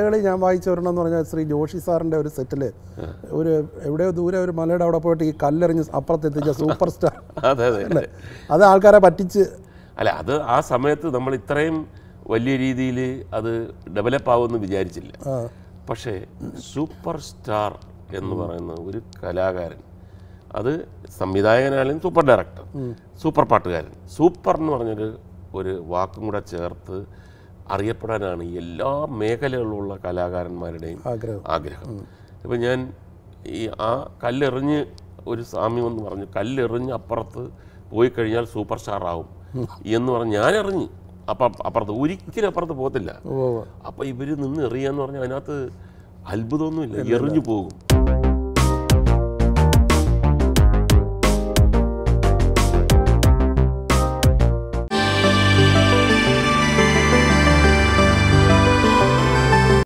കഥകളി ഞാൻ വായിച്ച ഒരെണ്ണം പറഞ്ഞാൽ ശ്രീ ജോഷി സാറിൻ്റെ ഒരു സെറ്റിൽ ഒരു എവിടെയോ ദൂരെ ഒരു മലയുടെ അവിടെ പോയിട്ട് ഈ കല്ലെറിഞ്ഞ് അപ്പുറത്തെത്തിച്ച സൂപ്പർ സ്റ്റാർ. അല്ലേ, അത് ആൾക്കാരെ പറ്റിച്ച്. അല്ല, അത് ആ സമയത്ത് നമ്മൾ ഇത്രയും വലിയ രീതിയിൽ അത് ഡെവലപ്പ് ആവുമെന്ന് വിചാരിച്ചില്ല. പക്ഷേ സൂപ്പർ സ്റ്റാർ എന്ന് പറയുന്ന ഒരു കലാകാരൻ, അത് സംവിധായകനായാലും സൂപ്പർ ഡയറക്ടർ, സൂപ്പർ പാട്ടുകാരൻ, സൂപ്പർ എന്ന് പറഞ്ഞൊരു ഒരു വാക്കും കൂടെ ചേർത്ത് അറിയപ്പെടാനാണ് എല്ലാ മേഖലകളിലുള്ള കലാകാരന്മാരുടെയും ആഗ്രഹം. ഇപ്പം ഞാൻ ഈ ആ കല്ലെറിഞ്ഞ് ഒരു സാമ്യം എന്ന് പറഞ്ഞു, കല്ലെറിഞ്ഞ് അപ്പുറത്ത് പോയി കഴിഞ്ഞാൽ സൂപ്പർ സ്റ്റാർ ആവും എന്ന് പറഞ്ഞ് ഞാൻ എറിഞ്ഞ് അപ്പുറത്ത് ഒരിക്കലും അപ്പുറത്ത് പോകത്തില്ല. അപ്പം ഇവർ നിന്ന് എറിയാന്ന് പറഞ്ഞാൽ അതിനകത്ത് അത്ഭുതമൊന്നുമില്ല, എറിഞ്ഞു പോകും.